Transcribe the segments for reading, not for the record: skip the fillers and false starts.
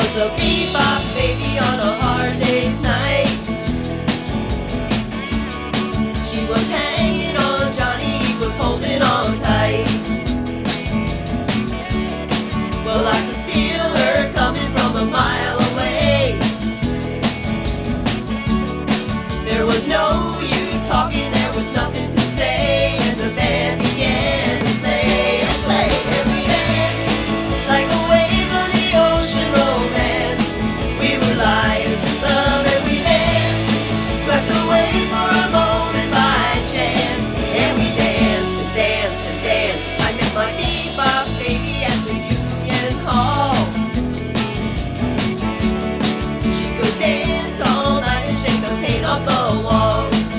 was a bebop baby on a hard day's night. She was hanging on Johnny, he was holding on tight. Well, I could feel her coming from a mile away. There was no use talking, there was nothing to say, and the band began to play and play. And we danced like a wave on the ocean romance. We were liars in love and we danced, swept away for a moment by chance. And we danced and danced and danced. I met my bebop baby at the Union Hall. She could dance all night and shake the paint off the walls.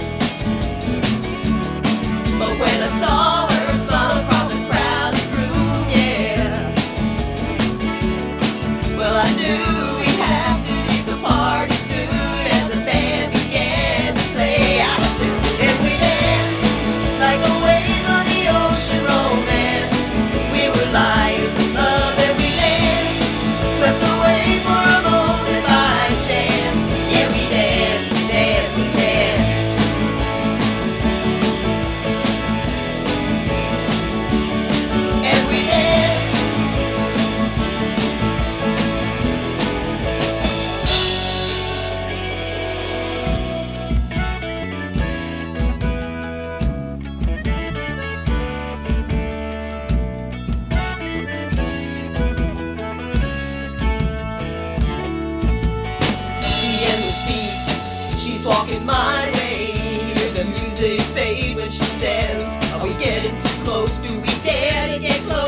But when I saw her smile across a crowded room, yeah, well, I knew we'd have to leave the party soon as the band began to play out of tune. And we danced like a wave on the ocean romance. We were liars in love and we danced, swept away for a moment by chance. Yeah, we danced and danced and danced. And we danced. The endless beat, she's walking my way. Hear the music fade when she says, are we getting too close? Do we dare to get close?